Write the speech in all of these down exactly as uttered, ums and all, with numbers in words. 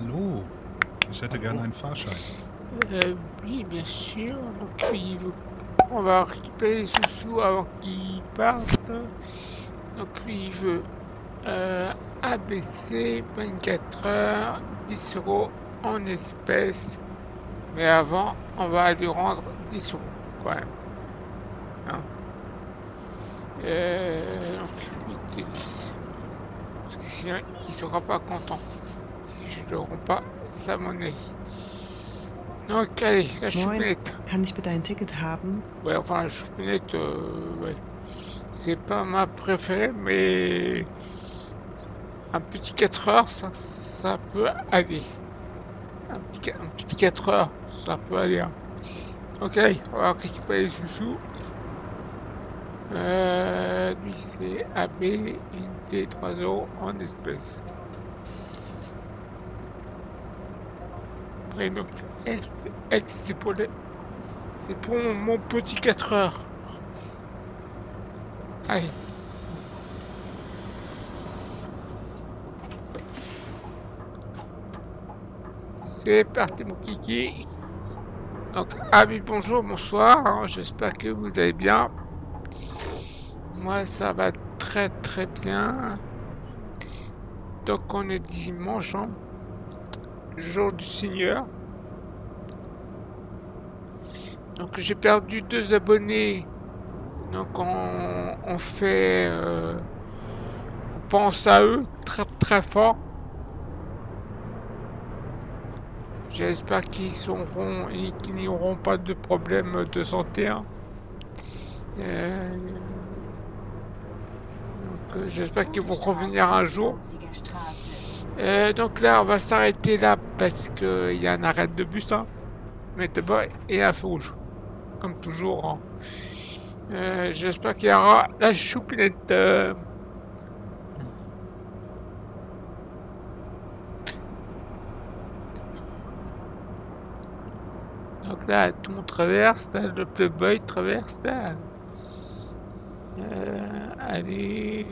Hallo, ich hätte gerne einen Fahrschein. Euh, oui, bien sûr. Donc, il veut... on va récupérer les sous-sous avant qu'il parte. Donc, lui, il veut euh, A B C, vingt-quatre heures, dix euros en espèces. Mais avant, on va lui rendre dix euros, quand même. Hein. Euh, donc, huit et dix. Parce que sinon, il sera pas content si je ne rends pas sa monnaie. Donc, allez, la choupinette. Kann ich bitte ein Ticket haben? Ouais, enfin, la choupinette, euh, ouais. C'est pas ma préférée, mais un petit quatre heures, ça, ça peut aller. Un petit, un petit quatre heures, ça peut aller. Hein. Ok, on va récupérer les sous-sous. Euh, lui, c'est A B, unité trois euros en espèces. Et donc, elle, c'est pour, les... c'est pour mon petit quatre heures. Allez. C'est parti mon kiki. Donc, amis, bonjour, bonsoir. Hein, j'espère que vous allez bien. Moi, ça va très très bien. Donc, on est dimanche, hein, jour du Seigneur. Donc, j'ai perdu deux abonnés. Donc, on, on fait... Euh, on pense à eux très très fort. J'espère qu'ils seront et qu'ils n'auront pas de problème de santé. Hein. Euh, donc, euh, j'espère qu'ils vont revenir un jour. Euh, donc là, on va s'arrêter là parce qu'il y a un arrêt de bus. Hein. Mais d'abord, il y a un feu rouge. Comme toujours. Hein. Euh, j'espère qu'il y aura la choupinette. Euh, Donc là, tout le monde traverse, là, le Playboy traverse, là. Euh, allez.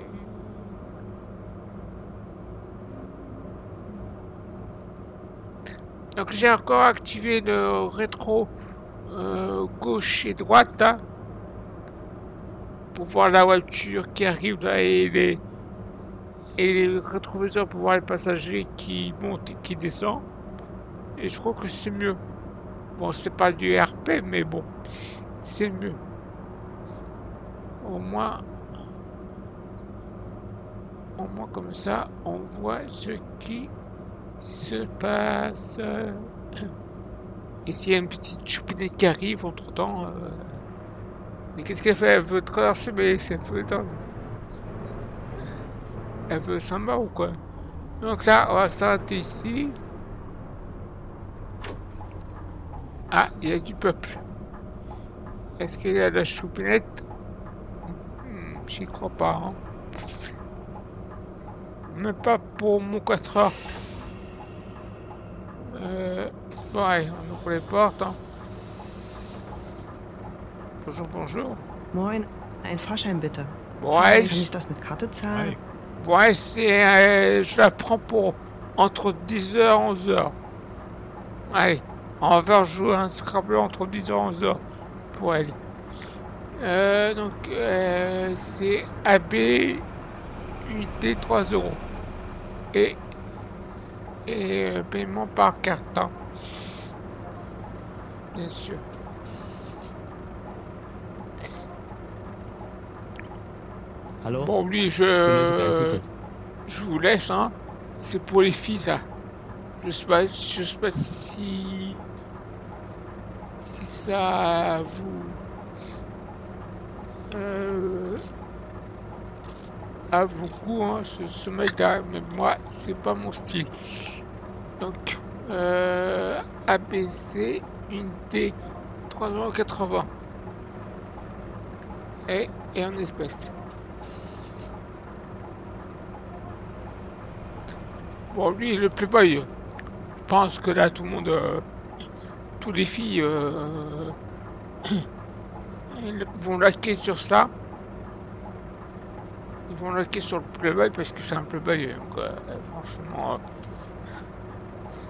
Donc j'ai encore activé le rétro euh, gauche et droite, hein, pour voir la voiture qui arrive là et les, et les rétroviseurs pour voir les passagers qui montent et qui descendent. Et je crois que c'est mieux. Bon, c'est pas du R P, mais bon, c'est mieux. Au moins, au moins comme ça, on voit ce qui se passe. Et s'il y a une petite choupinette qui arrive entre temps, euh... mais qu'est-ce qu'elle fait? Elle veut traverser, mais c'est feu temps. Elle veut s'en battre ou quoi? Donc là, on va s'arrêter ici. Ah, il y a du peuple. Est-ce qu'il y a de la choupinette? hmm, J'y crois pas. Hein. Mais pas pour mon quatre heures. Euh, bon, allez, on ouvre les portes. Hein. Bonjour, bonjour. Moin, ein Fahrschein bitte. Bon, Kann allez, ich das mit Karte zahlen? Hi. bon, allez, c'est, euh, je la prends pour entre dix heures et onze heures. Allez. On va jouer un Scrabble entre dix heures et onze heures pour elle. Euh, donc, euh, c'est A B, unité trois euros. Et, et euh, paiement par carte. Hein. Bien sûr. Hallo? Bon, lui, je, je vous laisse. Hein. C'est pour les filles, ça. Je sais pas, je sais pas si... Si ça vous... Euh, à vos goûts, hein, ce, ce mec-là, mais moi, c'est pas mon style. Donc, euh, A B C, unité trois euros quatre-vingts. Et, et en espèces. Bon, lui, le playboy, je pense que là, tout le monde... Euh, tous les filles euh, ils vont liker sur ça. Ils vont liker sur le playboy parce que c'est un playboy. Donc, euh, franchement,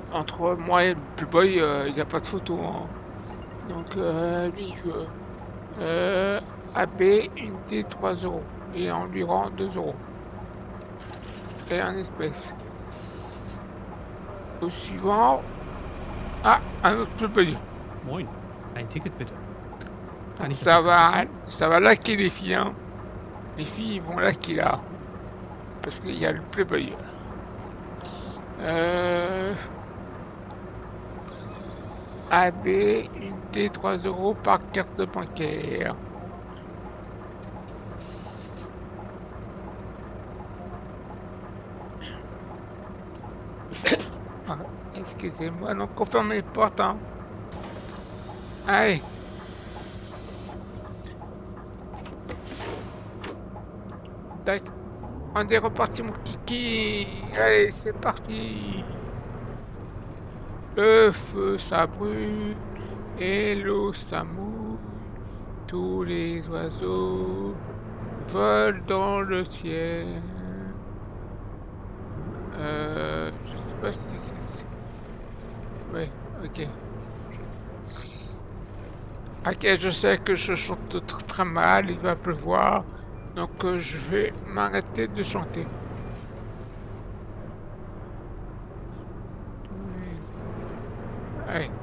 entre moi et le Playboy, il euh, n'y a pas de photo. Hein. Donc euh, lui, il veut euh, A B, unité trois euros. Et on lui rend deux euros. Et en espèces. Au suivant. Ah, un autre Playboy. Moin, ein Ticket bitte. Kann ich das Ça Ticket va, bezahlen? ça va laquer les filles. Hein. Les filles ils vont laquer là. Parce qu'il y a le Playboy. Euh... A B, unité trois euros par carte bancaire. Ah, excusez-moi, donc confirme les portes. Hein. Allez. Tac. On est reparti mon kiki. Allez, c'est parti. Le feu ça brûle et l'eau ça mouille. Tous les oiseaux volent dans le ciel. Euh, je sais pas si c'est... Ouais, ok. Ok, je sais que je chante très, très mal, il va pleuvoir. Donc euh, je vais m'arrêter de chanter. Allez.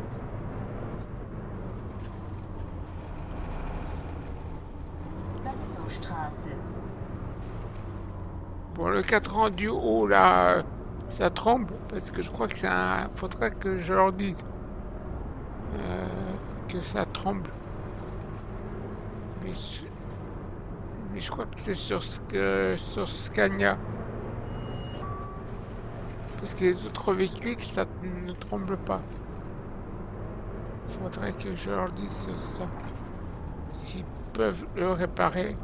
Bon, le cadran du haut là, ça tremble parce que je crois que c'est un. Faudrait que je leur dise euh, que ça tremble. Mais je, mais je crois que c'est sur ce que sur Scania. Parce que les autres véhicules, ça ne tremble pas. Faudrait que je leur dise ça. S'ils peuvent le réparer.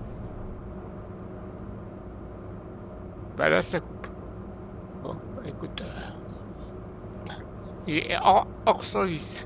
Bah là, ça coupe. Bon, bah, écoute. Euh, il est hors, hors service.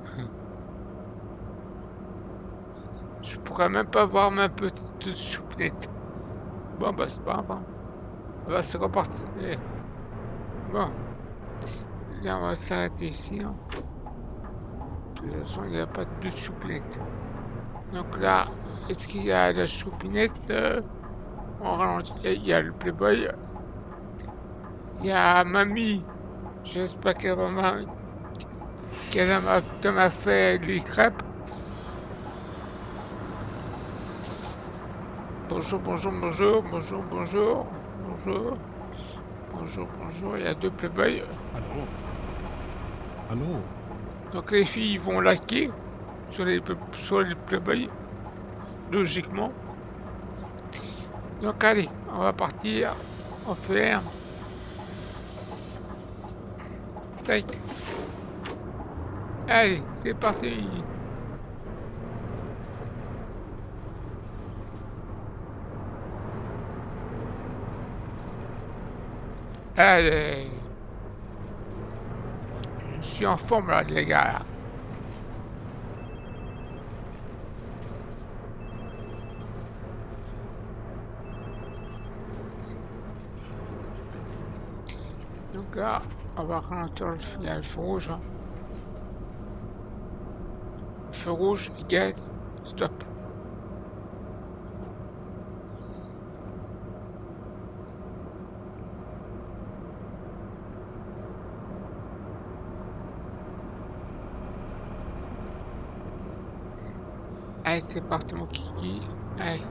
Je pourrais même pas voir ma petite choupinette. Bon, bah, c'est pas grave. Hein. Bah, c'est reparti. Bon. Là, on va s'arrêter ici. Hein. De toute façon, il n'y a pas de choupinette. Donc là, est-ce qu'il y a la choupinette euh, on ralentit. Il y a le Playboy. Il y a Mamie. J'espère qu'elle m'a qu'elle m'a fait les crêpes. Bonjour, bonjour, bonjour, bonjour, bonjour, bonjour, bonjour, bonjour. Il y a deux Playboys. Hallo. Hallo. Donc les filles vont laquer sur les, sur les Playboys, logiquement. Donc allez, on va partir, on ferme. Tac. Allez, c'est parti. Allez. Je suis en forme là, les gars. Là. Donc là, on va ralentir le feu, il y a le feu rouge. Hein. Feu rouge égale stop. Allez, c'est parti mon kiki. Allez.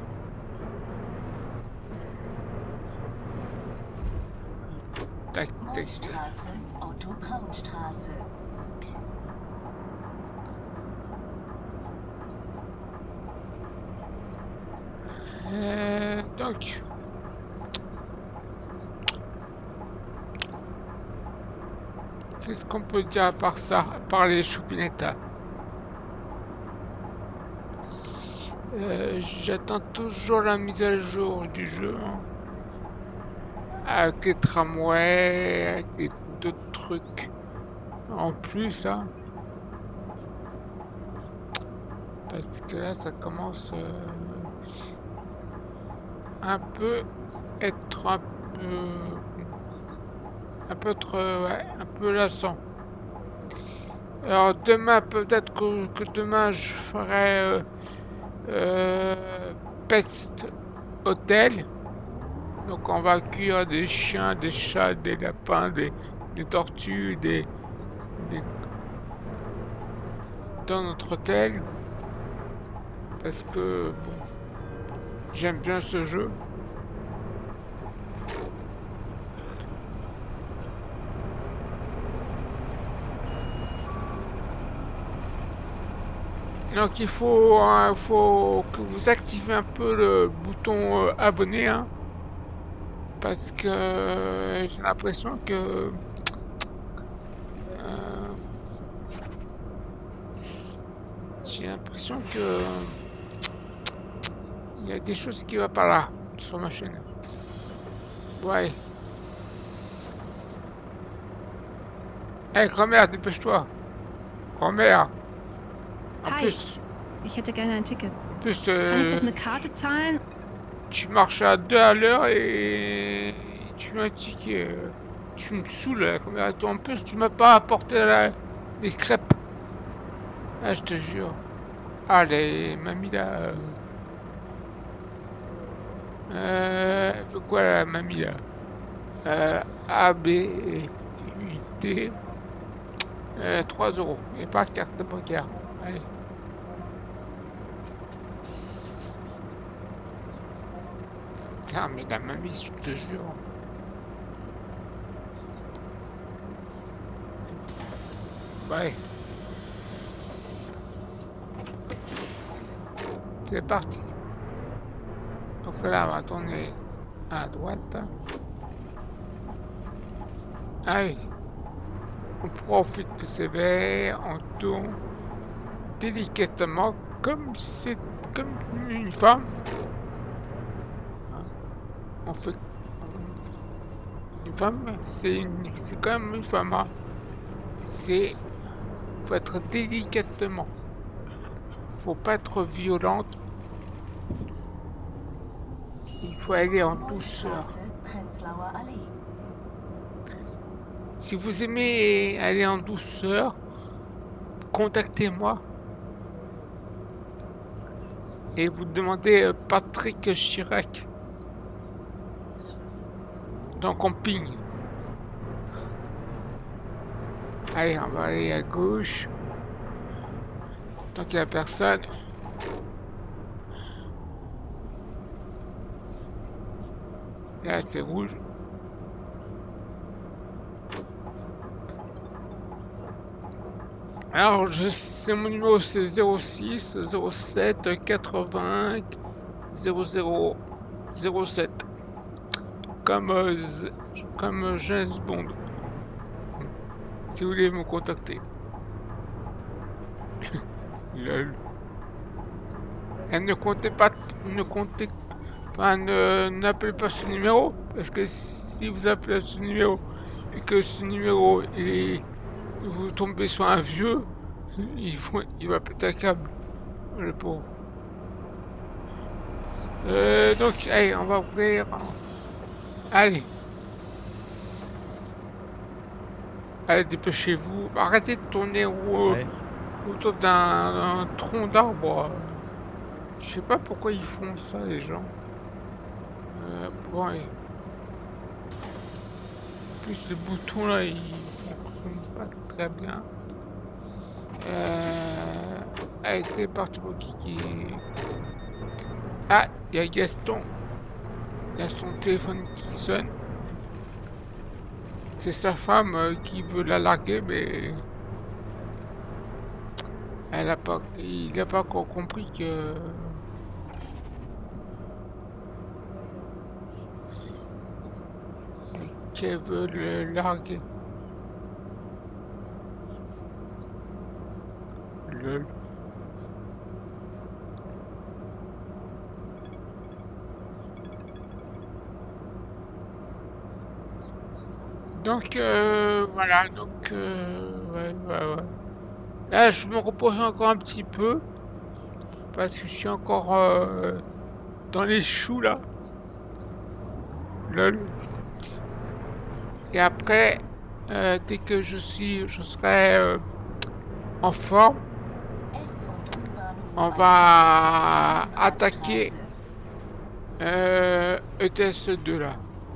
Tac, tac. Straße, Otto Braunstraße. Euh, donc. Qu'est-ce qu'on peut dire à part ça, à part les choupinettes? Euh, J'attends toujours la mise à jour du jeu. Hein. Avec les tramways, avec d'autres trucs en plus. Hein. Parce que là, ça commence euh, un peu être un peu un peu trop, ouais, un peu lassant. Alors demain, peut-être que, que demain je ferai euh, euh, Pest Hotel. Donc on va accueillir des chiens, des chats, des lapins, des, des tortues, des, des... dans notre hôtel. Parce que bon, j'aime bien ce jeu. Donc il faut, hein, faut que vous activez un peu le bouton euh, abonné, hein, parce que euh, j'ai l'impression que euh, j'ai l'impression que il y a des choses qui ne vont pas là sur ma chaîne. Ouais. Hé, hey, grand-mère, dépêche-toi. Grand-mère. En Hi, plus, ich hätte gerne ein Ticket. en plus Kann ich euh, das mit Karte zahlen? tu marches à deux à l'heure et tu veux un ticket. euh, Tu me saoules, la grand-mère. Attends, en plus, tu m'as pas apporté la... des crêpes. Ah, je te jure. Allez, mamie là. Euh... Euh... Elle veut quoi la mamie là? Euh... A, B, U, T. Euh, trois euros. Et pas carte bancaire. Allez. Putain, mais la mamie, je te jure. Ouais. C'est parti. Donc là, on va tourner à droite. Allez. On profite que c'est vert, on tourne délicatement comme c'est comme une femme. On fait une femme, c'est une, c'est quand même une femme. Hein. C'est faut être délicatement. Faut pas être violente. Il faut aller en douceur. Prenzlauer Allee. Si vous aimez aller en douceur, contactez-moi et vous demandez euh, Patrick Chirac dans Camping. Allez, on va aller à gauche. Tant qu'il n'y a personne. Là, c'est rouge. Alors, je sais mon numéro, c'est zéro six zéro sept quatre-vingt zéro zéro zéro sept. Comme, euh, comme James Bond. Si vous voulez me contacter. Lol. Et ne comptez pas, ne comptez pas, ne n'appelez pas ce numéro, parce que si vous appelez ce numéro et que ce numéro est vous tombez sur un vieux, il, faut, il va péter un câble, le pauvre. Euh, donc, allez, on va ouvrir. Allez. Allez, dépêchez-vous. Arrêtez de tourner au, Ouais. autour d'un tronc d'arbre. Je sais pas pourquoi ils font ça, les gens. Euh, bon, allez. En plus, les boutons là, ils fonctionnent pas très bien. Euh... Allez, c'est parti pour Kiki. Ah, il y a Gaston. Il y a son téléphone qui sonne. C'est sa femme euh, qui veut la larguer, mais elle a pas, il n'a pas encore compris que qu'elle veut le larguer. Le... Donc euh, voilà, donc euh, ouais, ouais, ouais. Là je me repose encore un petit peu parce que je suis encore euh, dans les choux là. Lol. Et après, euh, dès que je suis, je serai euh, en forme, S- und U-Bahnhof on an va der attaquer euh, E T S deux là.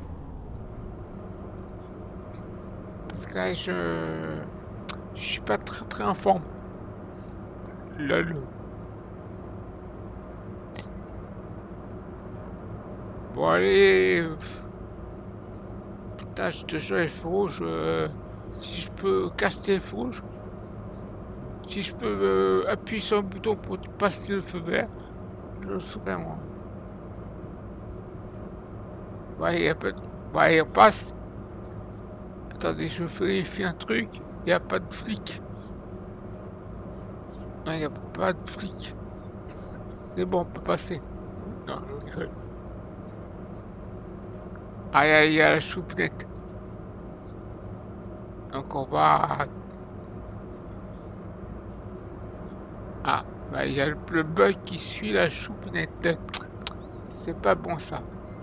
Parce que là, je, je suis pas très très en forme. Lol. Bon allez. Putain, je te jure les feux rouges. euh, si je peux casser les feux rouges. Si je peux euh, appuyer sur le bouton pour passer le feu vert, je le ferai moi. Ouais, il y a pas de... Ouais, il passe. Attendez, je vérifie un truc. Il n'y a pas de flic. Non, il n'y a pas de flic. C'est bon, on peut passer. Non, je rigole. Ah, il y a la choupinette. Donc on va... Ah, bah, il y a le, le bug qui suit la choupinette. C'est pas bon ça.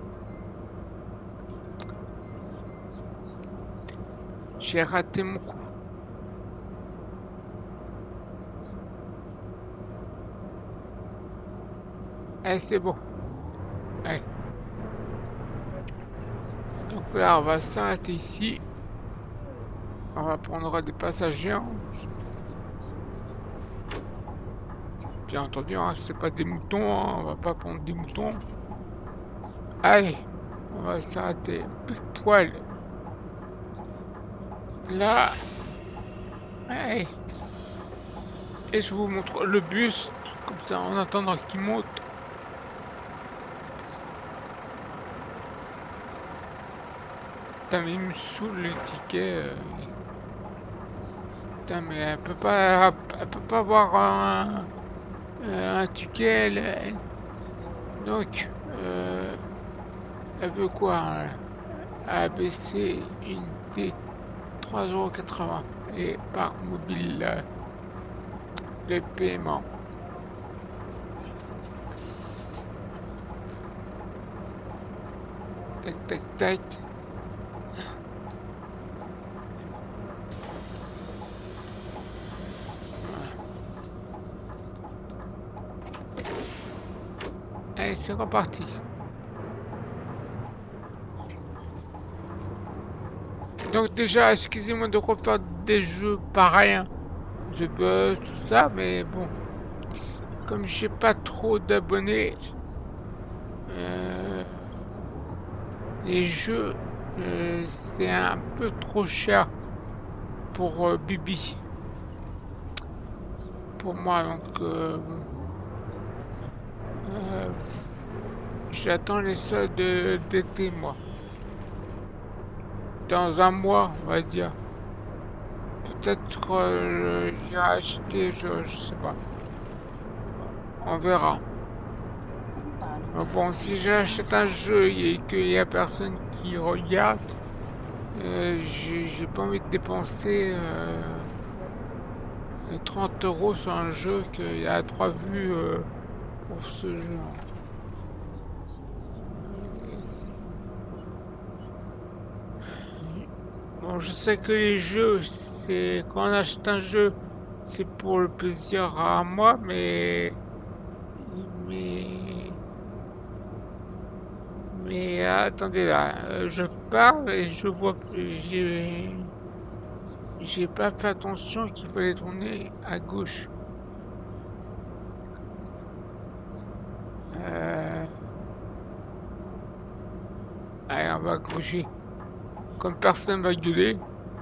J'ai raté mon coup. Allez, c'est bon. Allez. Donc là, on va s'arrêter ici. On va prendre des passagers. Bien entendu, hein, c'est pas des moutons. Hein, on va pas prendre des moutons. Allez, on va s'arrêter pile poil. Là. Allez. Et je vous montre le bus. Comme ça, en attendant qu'il monte. Putain, mais il me saoule le ticket. euh. Putain, mais elle peut pas, elle peut pas avoir un, euh, un ticket. Elle, elle. Donc, euh, elle veut quoi hein A B C unité trois euros quatre-vingts et par mobile euh, le paiement. Tac, tac, tac. Allez, c'est reparti. Donc déjà, excusez-moi de refaire des jeux pareils, hein. The Buzz, tout ça, mais bon, comme j'ai pas trop d'abonnés, euh, les jeux, euh, c'est un peu trop cher pour euh, Bibi. Pour moi, donc, euh, euh, j'attends les soldes d'été, moi. Dans un mois, on va dire. Peut-être que euh, j'ai acheté, je, je sais pas. On verra. Mais bon, si j'achète un jeu et qu'il y a personne qui regarde, euh, j'ai pas envie de dépenser euh, trente euros sur un jeu qu'il y a trois vues euh, pour ce jeu. Bon, je sais que les jeux, c'est quand on achète un jeu, c'est pour le plaisir à moi, mais mais mais attendez là, euh, je parle et je vois j'ai j'ai pas fait attention qu'il fallait tourner à gauche. Euh... Allez, on va gaucher. Comme personne va gueuler.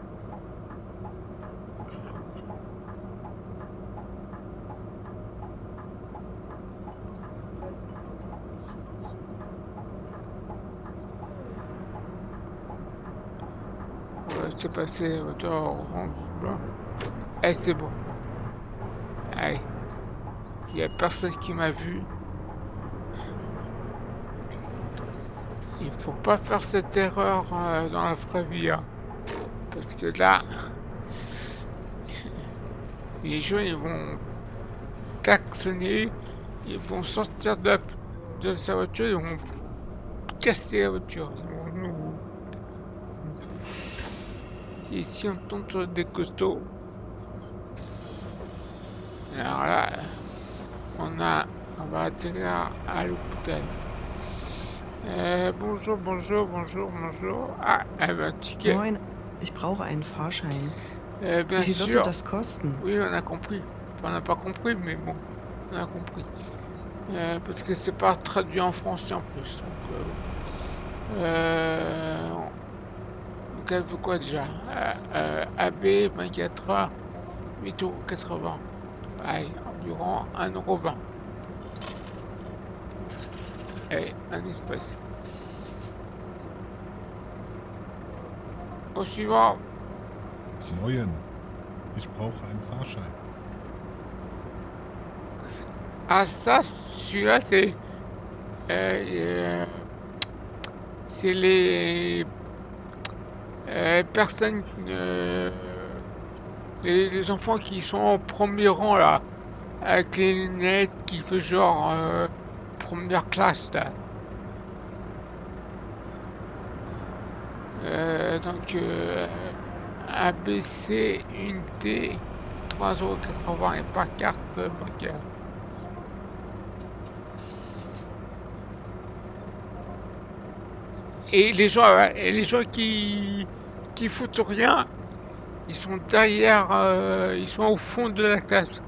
C'est passé hauteur orange blanc. Eh, c'est bon. Allez. Il n'y a personne qui m'a vu. Il faut pas faire cette erreur euh, dans la vraie vie. Hein. Parce que là, les gens ils vont klaxonner, ils vont sortir de, la, de sa voiture, ils vont casser la voiture. Ils vont nous... Ici, on tombe sur des costauds. Alors là, on a, on va atterrir à l'hôpital. Euh, bonjour, bonjour, bonjour, bonjour. Ah, eh ben, ticket. Moin, ich brauche einen Fahrschein. Euh, bien Wie viel sûr. wird das kosten? Oui, on a compris. Enfin, on n'a pas compris, mais bon, on a compris. Euh, parce que c'est pas traduit en français en plus. Donc, euh, euh, donc elle veut quoi déjà? euh, euh, A B vingt-quatre heures, huit euros quatre-vingts. Allez, environ un euro vingt. Et un espèce. Au suivant. Moin. Ich brauche einen Fahrschein. Ah ça, celui-là c'est... Euh, euh, c'est les... Euh, personnes... Euh, les, les enfants qui sont au premier rang là. Avec les lunettes qui fait genre... Euh, première classe là. Euh, donc... Euh, A B C, unité, trois euros quatre-vingts et par carte bancaire. Et les gens, et les gens qui, qui foutent rien, ils sont derrière, euh, ils sont au fond de la classe.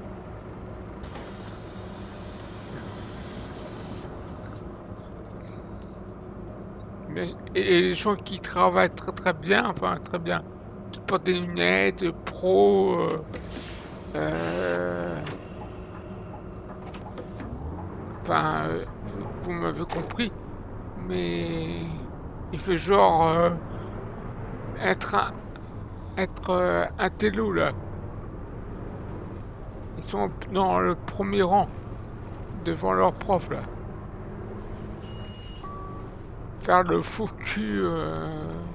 Mais, et, et les gens qui travaillent très très bien, enfin très bien, qui portent des lunettes, pro, euh, euh, enfin, euh, vous, vous m'avez compris, mais il fait genre euh, être un, être euh, un télo là. Ils sont dans le premier rang devant leur prof là. Faire le fou cul. Euh...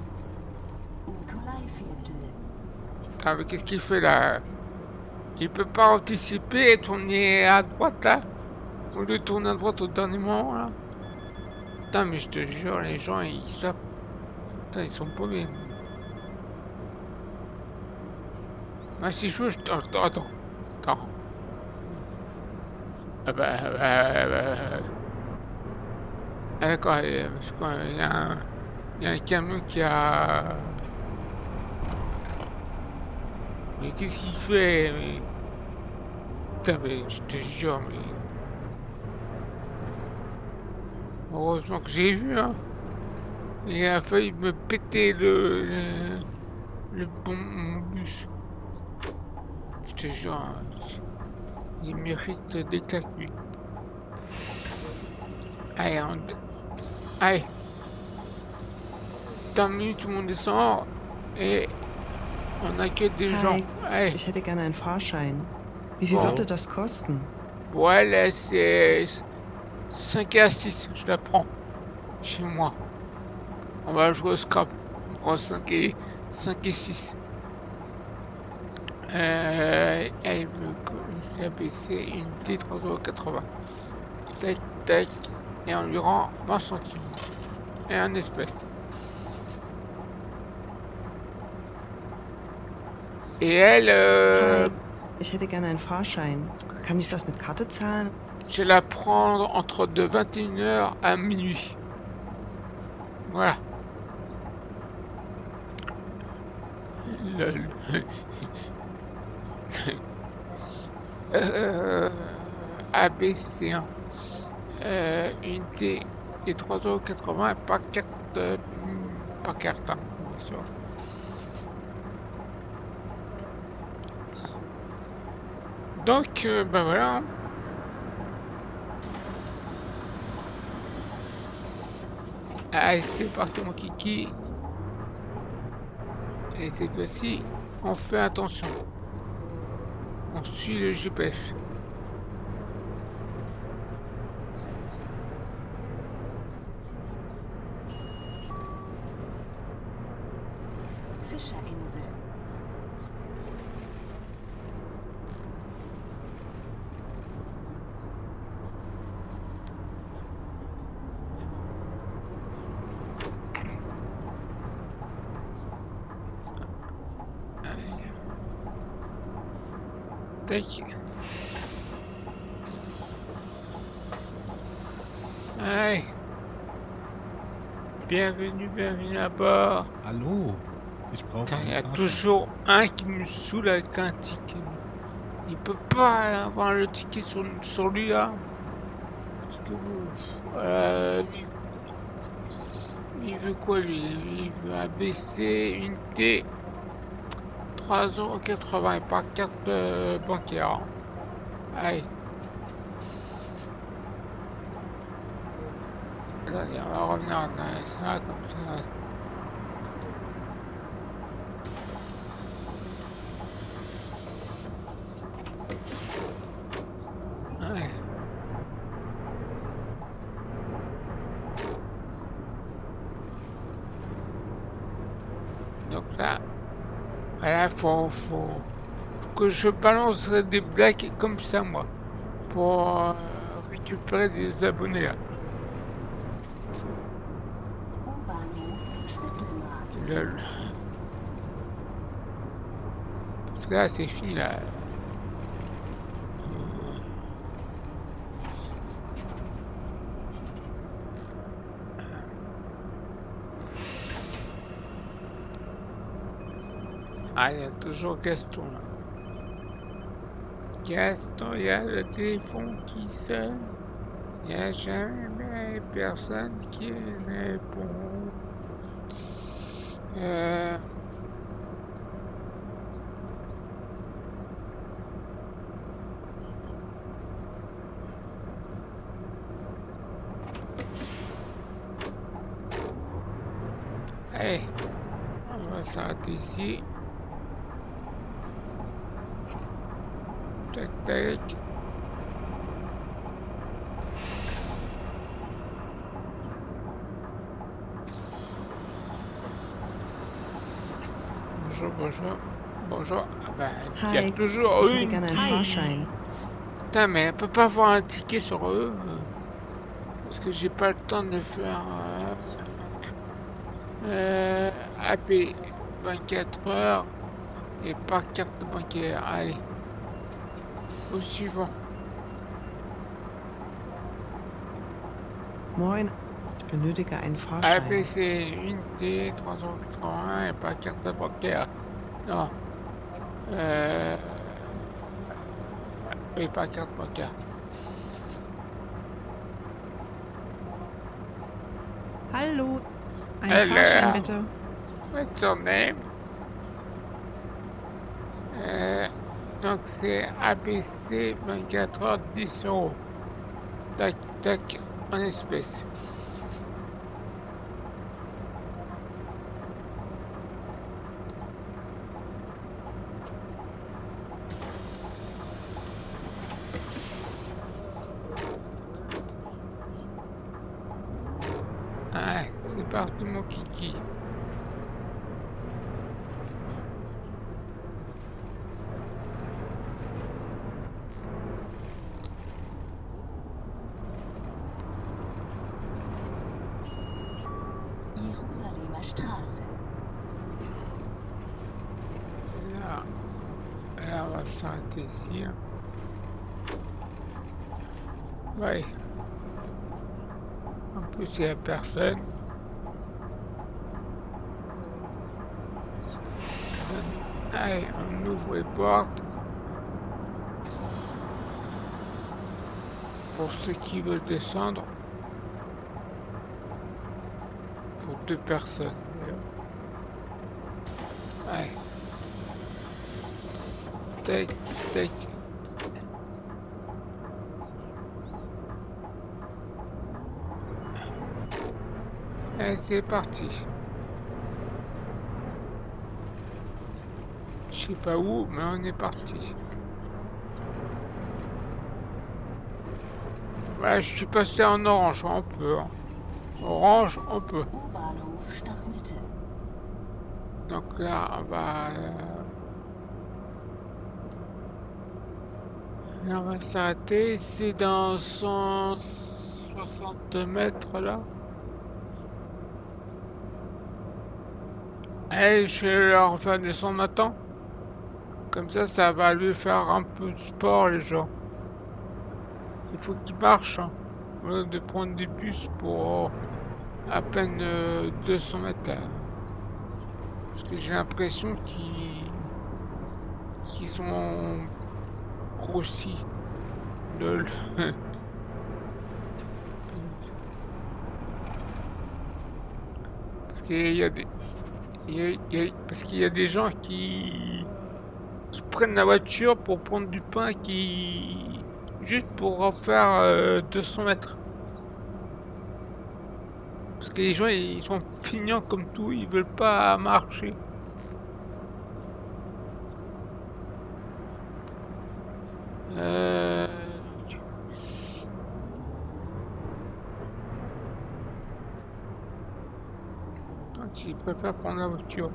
Ah mais qu'est-ce qu'il fait là? Il peut pas anticiper et tourner à droite là? Au lieu de tourner à droite au dernier moment là? Putain mais je te jure les gens ils savent. Putain ils sont paumés. Ah si je veux je... Attends, attends. Attends. Ah bah... bah, bah... Ah d'accord, parce qu'il y a un... Il y a un camion qui a... Mais qu'est-ce qu'il fait mais... Putain mais je te jure mais... Heureusement que j'ai vu hein. Il a failli me péter le... Le, le bon mon bus. Je te jure, hein. Il mérite des claques lui. Allez, on... Allez. Tant mieux, tout le monde descend. Et on accueille des Hi, gens. Allez. ich hätte gerne einen Fahrschein. Wie viel Wow. würde das kosten? Ouais, là, c'est cinq à six. Je la prends. Chez moi. On va jouer au scrap. On prend cinq et six. Euh, elle veut commencer à baisser unité trois euros quatre-vingts. Tac, tac. Et on lui rend vingt centimes. Et un espèce. Et elle, euh, Hi, ich hätte gerne einen Fahrschein. Kann ich das mit Karte zahlen? je vais la prendre entre de vingt et une heures à minuit. Voilà. Lol. euh, A B C un. Euh, unité et trois euros quatre-vingts par carte. Euh, par carte, hein, bien sûr. Donc, euh, ben voilà. Allez, c'est parti mon kiki. Et cette fois-ci, on fait attention. On suit le G P S. Fischerinsel. Tac. Allez. Bienvenue, bienvenue à bord. Hallo, ich brauche Putain, il y a einen Fahrschein. toujours un qui me saoule avec un ticket. Il peut pas avoir le ticket sur, sur lui là. Parce que euh, il, il veut quoi lui? Il veut A B C, unité trois euros quatre-vingts et pas carte euh, bancaire. Allez. Attendez, on va revenir en ça comme ça. Ouais. Donc là, voilà, faut, faut, faut que je balance des blagues comme ça, moi, pour euh, récupérer des abonnés. Là. U-Bahnhof Spittelmarkt. Lol. Parce que là, c'est fini, là. Ah, il y a toujours Gaston là. Gaston, il y a le téléphone qui sonne. Il n'y a jamais personne qui répond. Euh... Allez, on va s'arrêter ici. Tac, tac. Bonjour, bonjour. Bonjour. Ah ben, il y a Hi, toujours ich hätte une gerne einen qui... Fahrschein. Putain, mais elle peut pas avoir un ticket sur eux. euh, Parce que j'ai pas le temps de faire... Euh, euh, A P vingt-quatre heures. Et pas carte bancaire. Allez. Au suivant. Moin, ich benötige einen A Fahrschein. P C, unité, trois cent quatre-vingt-un et pas carte bancaire. Non. Euh... Oui, pas carte bancaire. Hallo. Ein Hello. Fahrschein bitte. What's your name? Euh, donc c'est A B C vingt-quatre heures dix euros. Tac, tac, en espèces. Ah, c'est parti mon kiki. Jerusalemer Straße. Là, là on va s'arrêter ici. hein. Ouais. En plus, il n'y a personne. Allez, on ouvre les portes. Pour ceux qui veulent descendre. Pour deux personnes. Allez. Tac, tac. Allez, c'est parti. Je sais pas où, mais on est parti. Voilà, je suis passé en orange, on peut. hein. Orange, on peut. U-Bahnhof Stadtmitte. Donc là, on va... euh, Là, on va s'arrêter. C'est dans cent soixante mètres, là. Allez, je vais leur faire descendre maintenant. Comme ça, ça va lui faire un peu de sport, les gens. Il faut qu'ils marchent, hein, au lieu de prendre des bus pour à peine euh, deux cents mètres. Là. Parce que j'ai l'impression qu'ils qu'ils sont grossis. Lol. Parce qu'il y a des... il y a- il y a- Parce qu'il y a des gens qui... qui prennent la voiture pour prendre du pain qui... juste pour en faire euh, deux cents mètres. Parce que les gens ils sont feignants comme tout, ils veulent pas marcher. Euh... Donc ils préfèrent prendre la voiture.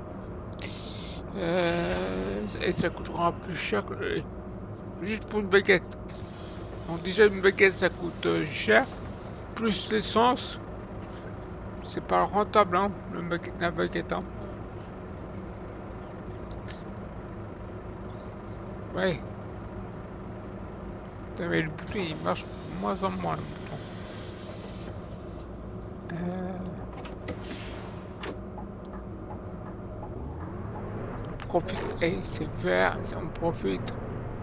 Euh... Et ça coûtera un peu cher que... juste pour une baguette. Donc déjà une baguette ça coûte euh, cher, plus l'essence. C'est pas rentable hein, le baguette, la baguette hein. Ouais. Putain, mais le bouton il marche de moins en moins le bouton. Euh... On profite, hey, c'est vert, on profite.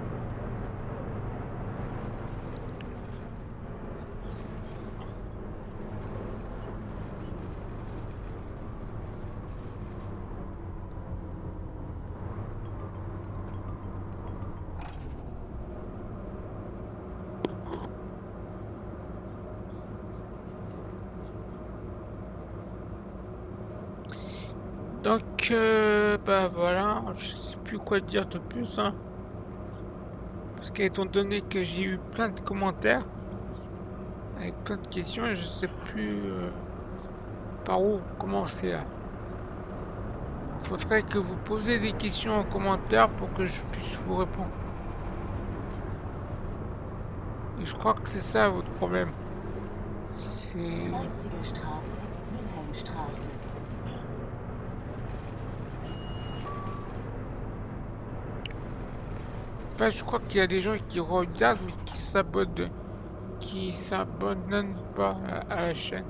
Donc, euh, bah voilà, je sais plus quoi dire de plus, hein. Parce qu'étant donné que j'ai eu plein de commentaires, avec plein de questions, et je sais plus euh, par où commencer là. Faudrait que vous posiez des questions en commentaire pour que je puisse vous répondre. Et je crois que c'est ça votre problème. C'est... Leipziger Straße, Wilhelmstraße. Enfin, je crois qu'il y a des gens qui regardent mais qui s'abonnent, qui s'abonnent pas à, à la chaîne.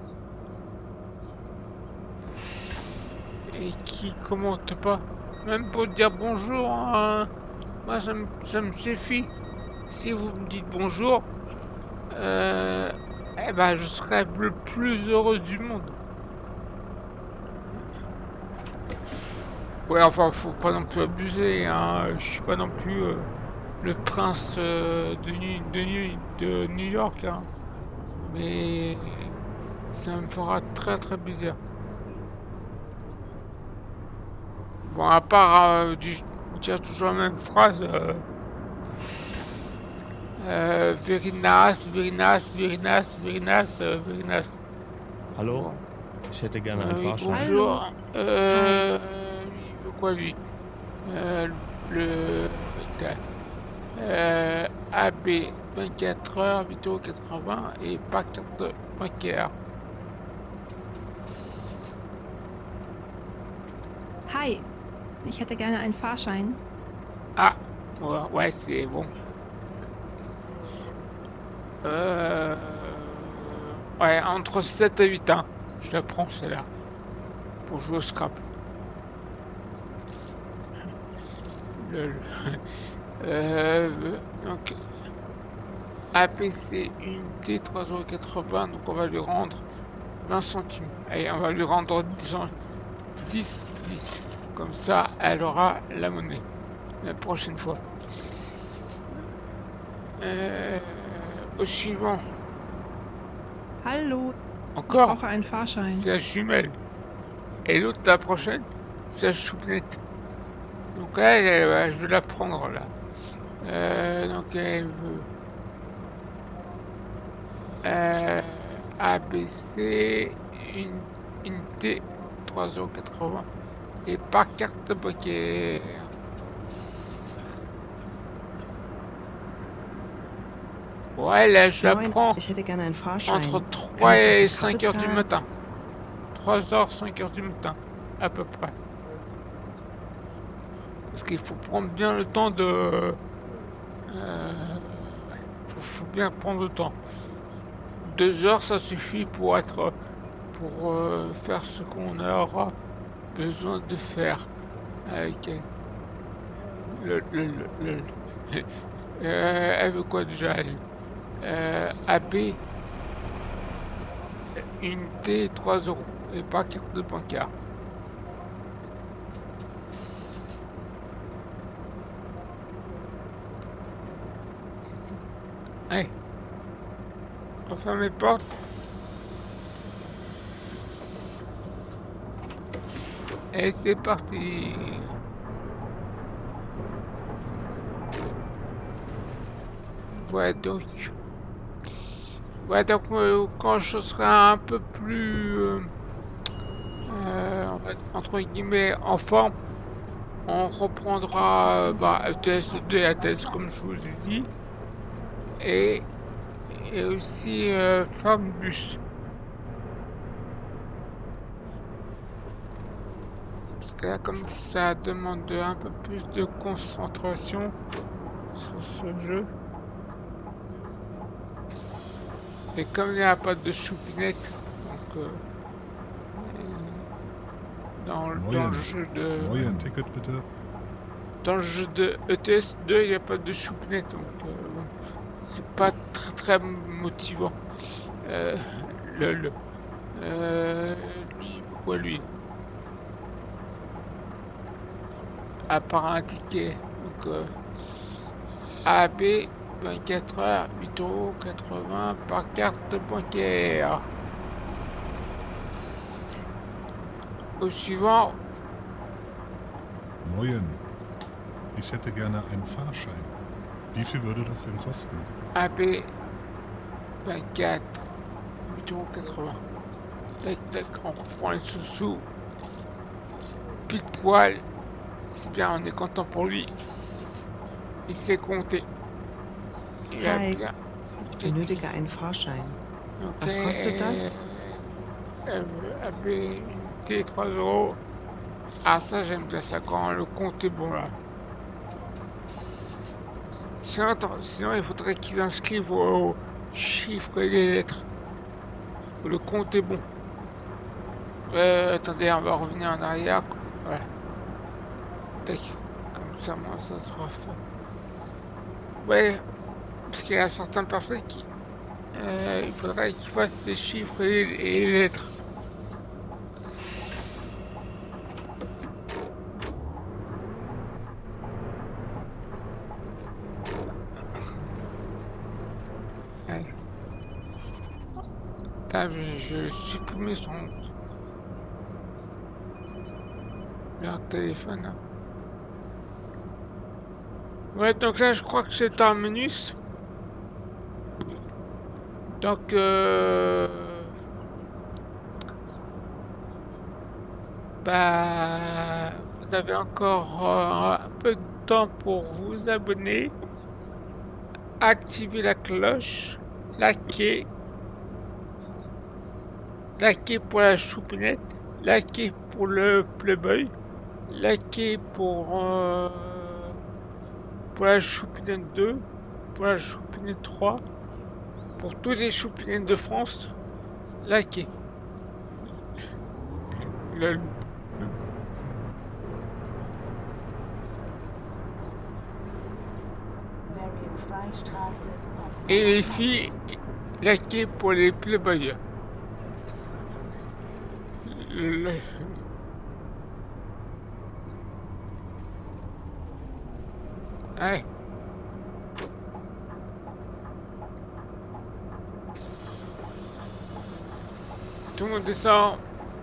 Et qui commentent pas. Même pour dire bonjour, hein. Moi ça me, ça me suffit. Si vous me dites bonjour, euh, eh ben je serai le plus heureux du monde. Ouais, enfin, faut pas non plus abuser, hein. Je suis pas non plus euh, le prince euh, de, New, de, New, de New York, hein. Mais ça me fera très très bizarre. Bon, à part euh, dire toujours la même phrase, euh, euh, very nice, very nice, very nice, very nice, euh, very nice. Hallo, ich hätte gerne einen Euh, oui, Fahrschein. bonjour. Euh, il veut quoi lui? Euh, le euh, A B vingt-quatre heures, huit euros quatre-vingts et pas carte bancaire. Hi, ich hätte gerne einen Fahrschein. Ah, ouais, ouais c'est bon. Euh, ouais, entre sept et huit ans. Je la prends celle-là. Pour jouer au Scrabble. Le, euh, donc, A P C unité trois euros quatre-vingts. Donc on va lui rendre vingt centimes. Allez, on va lui rendre dix, dix. Comme ça, elle aura la monnaie. La prochaine fois. Euh, au suivant. Hallo, ich Encore. brauche einen Fahrschein. C'est la jumelle. Et l'autre, la prochaine, c'est la choupinette. Donc elle, elle, elle, je vais la prendre là. Euh, donc elle veut... Euh, A B C, une unité, trois euros quatre-vingts. Et par carte bancaire. Ouais, là, je la Moin, prends ich hätte gerne einen Fahrschein. entre Kann trois ich das et mit cinq Karte heures du zahlen? matin. trois heures, cinq heures du matin, à peu près. Parce qu'il faut prendre bien le temps de... Euh, faut, faut bien prendre le temps. Deux heures, ça suffit pour être... pour euh, faire ce qu'on aura besoin de faire avec elle. Le, le, le, le, le. Euh, elle veut quoi déjà elle euh, A B unité trois euros et pas carte de bancaire. Allez, on ferme les portes. Et c'est parti. Ouais, donc... Ouais, donc euh, quand je serai un peu plus... Euh, euh, entre guillemets, en forme, on reprendra euh, bah, E T S deux et A T S, comme je vous ai dit. Et, et aussi euh, Fambus. Parce que là, comme ça demande un peu plus de concentration sur ce jeu. Et comme il n'y a pas de choupinette, donc euh, dans, dans le jeu de Moyen, ein Ticket bitte. dans le jeu de E T S deux, il n'y a pas de choupinette, donc euh, bon, c'est pas très très motivant. Euh, le, le euh, lui, pourquoi lui? À part un ticket, donc euh, A B. vingt-quatre heures, huit euros quatre-vingts par carte bancaire. Au suivant. Moyen. Ich hätte gerne einen Fahrschein. Wie viel würde das denn kosten? A B vingt-quatre, huit euros quatre-vingts. Tac tac, on reprend les sous-sous. Pile poil. C'est bien, on est content pour lui. Il s'est compté. Hi, ich benötige einen Fahrschein. Was kostet das? A B T trois euros. Ah, ça j'aime bien ça quand le compte est bon là. Sinon, attends, sinon il faudrait qu'ils inscrivent aux chiffres et les lettres. Le compte est bon. Euh, attendez, on va revenir en arrière. Voilà. Tac. Comme ça, moi, ça sera fait. Ouais. Parce qu'il y a certaines personnes qui... Euh, il faudrait qu'ils fassent les chiffres et les, et les lettres. Allez. Ah, je, je supprimer son... leur téléphone. Hein. Ouais, donc là, je crois que c'est terminus. Donc, euh, bah, vous avez encore euh, un peu de temps pour vous abonner, activer la cloche, liker, liker pour la choupinette, liker pour le Playboy, liker pour, euh, pour la choupinette deux, pour la choupinette trois. Pour tous les choupinettes de France, likez. Le... Et les filles, likez pour les Playboys. Le... Allez. Tout le monde descend.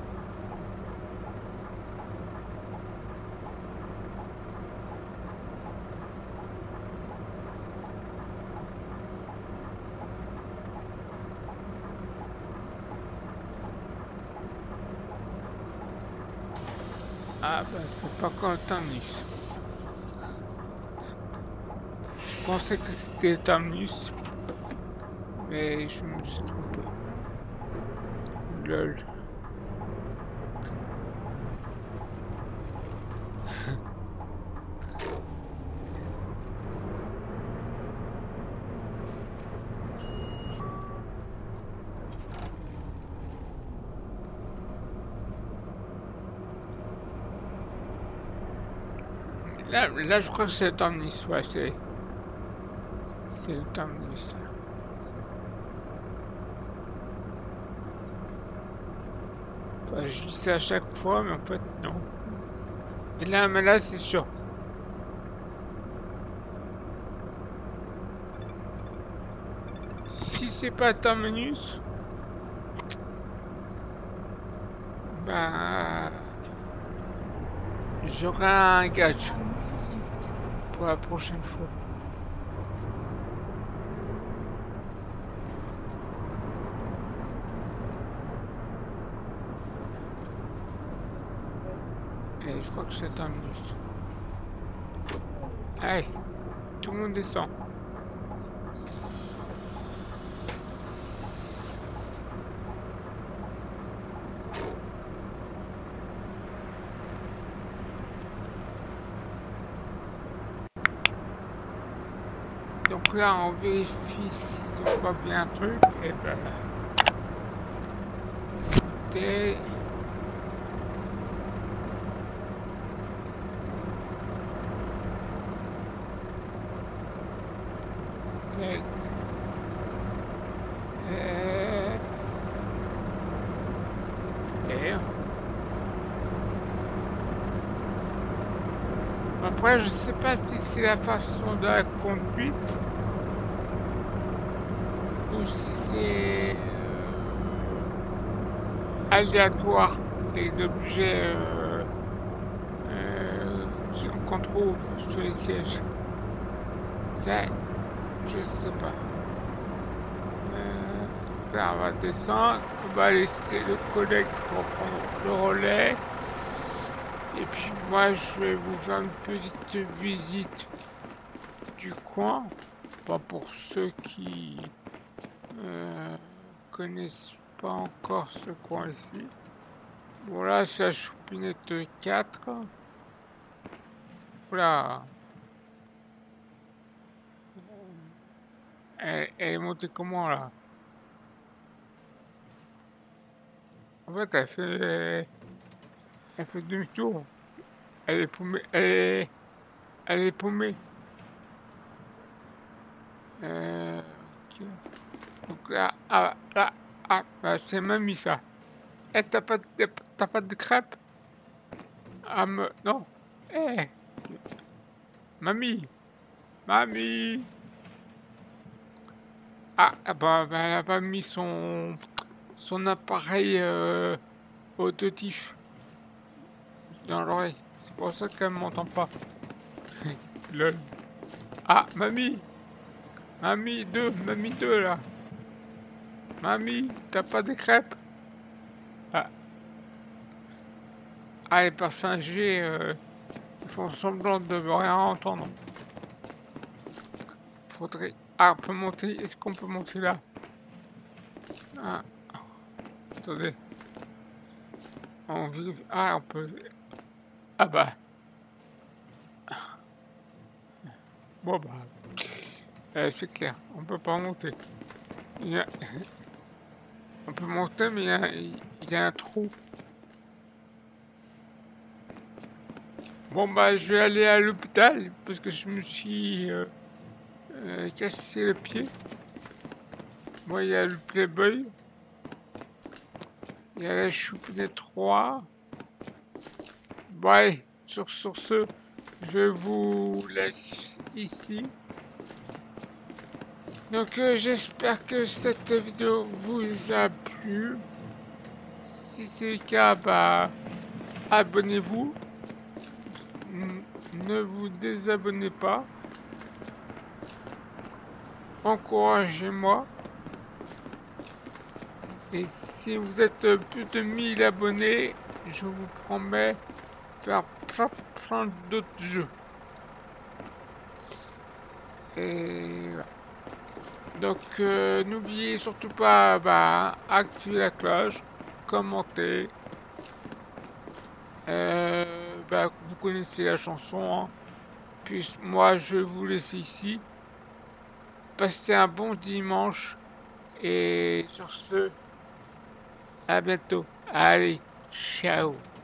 Ah bah c'est pas quand le terminus. Je pensais que c'était le terminus. Mais je me suis trompé. Lol. Là, là, je crois que c'est le terminus. Ouais, c'est... C'est le terminus, là. Bah, je dis ça à chaque fois, mais en fait, non. Et là, mais là, c'est sûr. Si c'est pas terminus, bah... j'aurai un gadget pour la prochaine fois. Et je crois que c'est un minus. Allez, tout le monde descend. Donc là, on vérifie s'ils ont pas bien un truc. Et ben, écoutez. Et, euh, et, après, je sais pas si c'est la façon de la conduite ou si c'est euh, aléatoire les objets euh, euh, qu'on trouve sur les sièges. Ça, je sais pas. Euh, là, on va descendre. On va laisser le collègue reprendre le relais. Et puis moi, je vais vous faire une petite visite du coin. Pas pour ceux qui euh, connaissent pas encore ce coin ici. Bon, là, c'est la Choupinette quatre. Voilà. Elle, elle est montée comment là? En fait, elle fait, elle fait demi-tour. Elle est paumée. Elle est, elle est paumée. Euh, okay. Donc là, ah, là, ah, bah, c'est mamie ça. Eh, t'as pas, de, t'as pas de crêpes? Ah, me, non. Eh, mamie, mamie. Ah, bah, bah, elle a pas mis son, son appareil euh, auditif dans l'oreille. C'est pour ça qu'elle m'entend pas. Lol. Ah, mamie. Mamie deux, mamie deux là. Mamie, t'as pas de crêpes? Ah. Ah, les passagers, euh, ils font semblant de rien entendre. Faudrait... Ah, on peut monter. Est-ce qu'on peut monter là? Ah. Attendez. On vérifie. Ah, on peut... Ah bah. Bon bah. Euh, c'est clair. On peut pas monter. Il y a... On peut monter, mais il y a, il y a un trou. Bon bah, je vais aller à l'hôpital parce que je me suis euh, euh, cassé le pied. Bon, il y a le Playboy. Il y a la Choupinette trois. Bon, allez, sur, sur ce, je vous laisse ici. Donc, euh, j'espère que cette vidéo vous a plu. Si c'est le cas, bah, abonnez-vous. Ne vous désabonnez pas. Encouragez-moi. Et si vous êtes plus de mille abonnés, je vous promets faire plein, plein d'autres jeux. Et voilà. Donc euh, n'oubliez surtout pas bah, activer la cloche, commenter. Euh, bah, vous connaissez la chanson. Hein. Puis moi je vais vous laisser ici. Passez un bon dimanche. Et sur ce, à bientôt. Allez, ciao.